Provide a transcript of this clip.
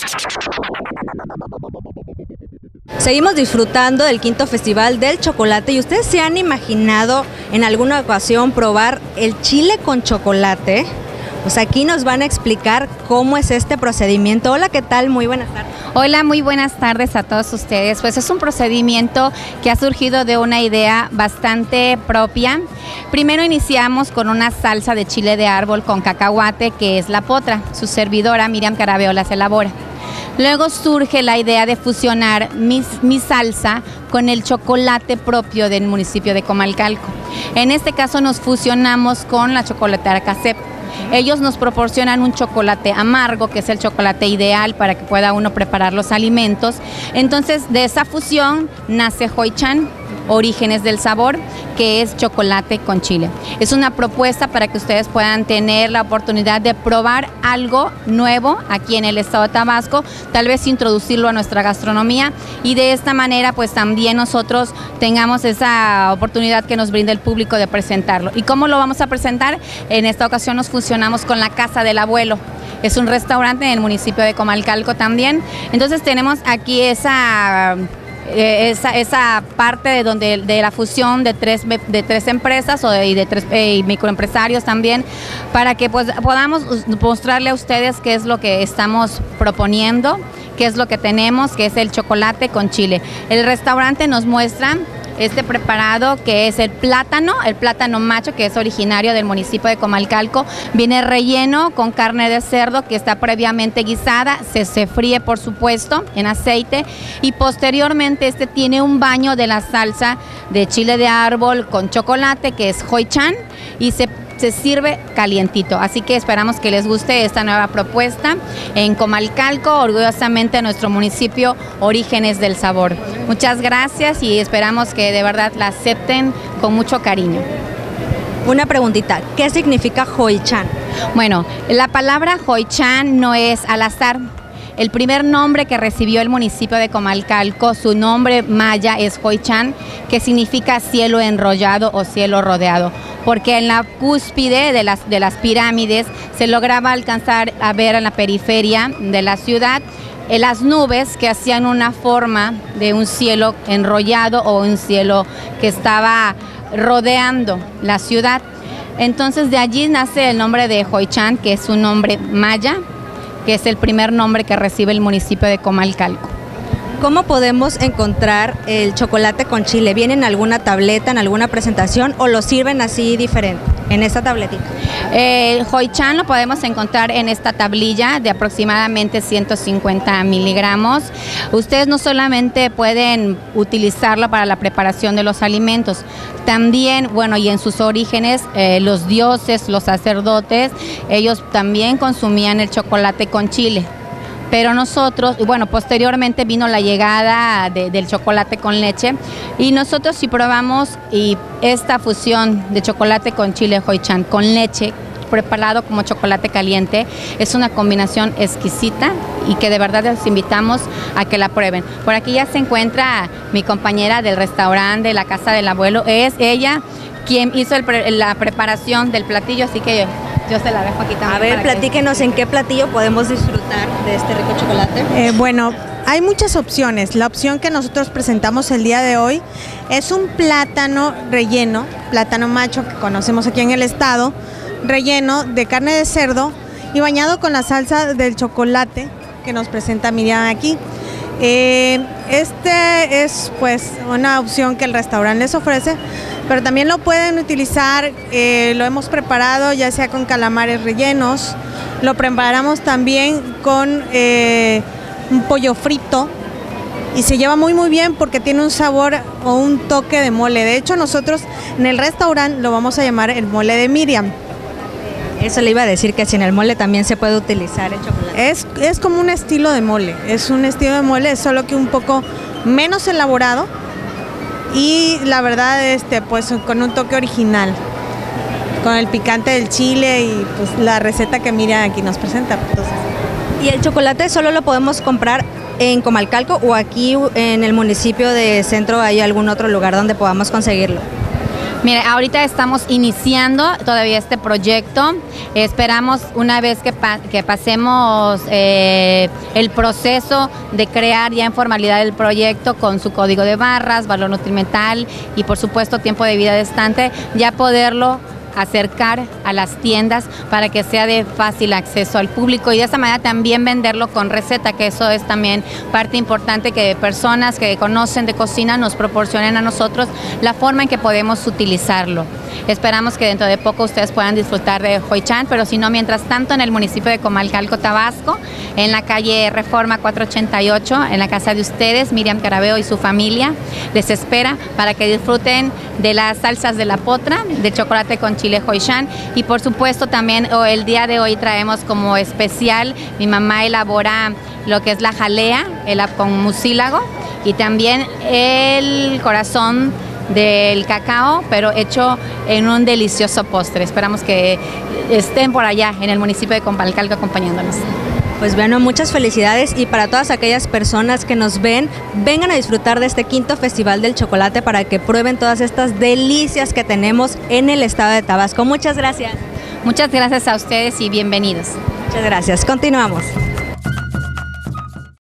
Seguimos disfrutando del quinto Festival del Chocolate y ustedes se han imaginado en alguna ocasión probar el chile con chocolate. Pues aquí nos van a explicar cómo es este procedimiento. Hola, ¿qué tal? Muy buenas tardes. Hola, muy buenas tardes a todos ustedes. Pues es un procedimiento que ha surgido de una idea bastante propia. Primero iniciamos con una salsa de chile de árbol con cacahuate, que es la potra. Su servidora Miriam Carabeo las elabora. Luego surge la idea de fusionar mi salsa con el chocolate propio del municipio de Comalcalco. En este caso nos fusionamos con la chocolatera Casep. Ellos nos proporcionan un chocolate amargo, que es el chocolate ideal para que pueda uno preparar los alimentos. Entonces, de esa fusión nace Hoichan, Orígenes del Sabor, que es chocolate con chile. Es una propuesta para que ustedes puedan tener la oportunidad de probar algo nuevo aquí en el estado de Tabasco, tal vez introducirlo a nuestra gastronomía y de esta manera pues también nosotros tengamos esa oportunidad que nos brinda el público de presentarlo. ¿Y cómo lo vamos a presentar? En esta ocasión nos fusionamos con la Casa del Abuelo. Es un restaurante en el municipio de Comalcalco también. Entonces tenemos aquí esa parte de la fusión de tres empresas y de tres microempresarios también, para que pues, podamos mostrarle a ustedes qué es lo que estamos proponiendo, qué es lo que tenemos, que es el chocolate con chile. El restaurante nos muestra este preparado que es el plátano macho, que es originario del municipio de Comalcalco. Viene relleno con carne de cerdo que está previamente guisada, se fríe por supuesto en aceite y posteriormente tiene un baño de la salsa de chile de árbol con chocolate, que es Hoichan, y se sirve calientito. Así que esperamos que les guste esta nueva propuesta en Comalcalco, orgullosamente nuestro municipio Orígenes del Sabor. Muchas gracias y esperamos que de verdad la acepten con mucho cariño. Una preguntita, ¿qué significa Hoichan? Bueno, la palabra Hoichan no es al azar. El primer nombre que recibió el municipio de Comalcalco, su nombre maya es Hoichan, que significa cielo enrollado o cielo rodeado, porque en la cúspide de las pirámides se lograba alcanzar a ver en la periferia de la ciudad las nubes que hacían una forma de un cielo enrollado o un cielo que estaba rodeando la ciudad. Entonces de allí nace el nombre de Hoichan, que es un nombre maya, que es el primer nombre que recibe el municipio de Comalcalco. ¿Cómo podemos encontrar el chocolate con chile? ¿Viene en alguna tableta, en alguna presentación o lo sirven así diferente, en esta tabletita? El Hoichan lo podemos encontrar en esta tablilla de aproximadamente 150 miligramos. Ustedes no solamente pueden utilizarlo para la preparación de los alimentos, también, bueno, y en sus orígenes, los dioses, los sacerdotes, ellos también consumían el chocolate con chile. Pero nosotros, bueno, posteriormente vino la llegada del chocolate con leche y nosotros si probamos esta fusión de chocolate con chile Hoichan con leche preparado como chocolate caliente, es una combinación exquisita y que de verdad les invitamos a que la prueben. Por aquí ya se encuentra mi compañera del restaurante de la Casa del Abuelo, es ella quien hizo la preparación del platillo, así que yo se la dejo aquí también. A ver, platíquenos en qué platillo podemos disfrutar de este rico chocolate. Bueno, hay muchas opciones. La opción que nosotros presentamos el día de hoy es un plátano relleno, plátano macho que conocemos aquí en el estado, relleno de carne de cerdo y bañado con la salsa del chocolate que nos presenta Miriam aquí. Este es pues una opción que el restaurante les ofrece, pero también lo pueden utilizar, lo hemos preparado ya sea con calamares rellenos, lo preparamos también con un pollo frito y se lleva muy bien porque tiene un sabor o un toque de mole. De hecho nosotros en el restaurante lo vamos a llamar el mole de Miriam. Eso le iba a decir, que si en el mole también se puede utilizar el chocolate. Es como un estilo de mole, es un estilo de mole, solo que un poco menos elaborado y la verdad pues con un toque original, con el picante del chile y pues la receta que Miriam aquí nos presenta. Entonces. ¿Y el chocolate solo lo podemos comprar en Comalcalco o aquí en el municipio de Centro hay algún otro lugar donde podamos conseguirlo? Mire, ahorita estamos iniciando todavía este proyecto. Esperamos una vez que pasemos el proceso de crear ya en formalidad el proyecto con su código de barras, valor nutrimental y por supuesto tiempo de vida de estante, ya poderlo acercar a las tiendas para que sea de fácil acceso al público y de esa manera también venderlo con receta, que eso es también parte importante, que personas que conocen de cocina nos proporcionen a nosotros la forma en que podemos utilizarlo. Esperamos que dentro de poco ustedes puedan disfrutar de Hoy-Chan, pero si no, mientras tanto, en el municipio de Comalcalco, Tabasco, en la calle Reforma 488, en la casa de ustedes, Miriam Carabeo y su familia les espera para que disfruten de las salsas de la potra, del chocolate con chile Hoy-Chan y por supuesto también el día de hoy traemos como especial, mi mamá elabora lo que es la jalea con mucílago y también el corazón del cacao, pero hecho en un delicioso postre. Esperamos que estén por allá en el municipio de Comalcalco acompañándonos. Pues bueno, muchas felicidades y para todas aquellas personas que nos ven, vengan a disfrutar de este quinto Festival del Chocolate para que prueben todas estas delicias que tenemos en el estado de Tabasco. Muchas gracias. Muchas gracias a ustedes y bienvenidos. Muchas gracias. Continuamos.